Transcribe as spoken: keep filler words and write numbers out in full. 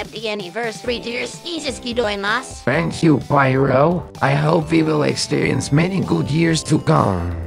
happy anniversary, dear. Jesus, Thank you, Pyro. I hope we will experience many good years to come.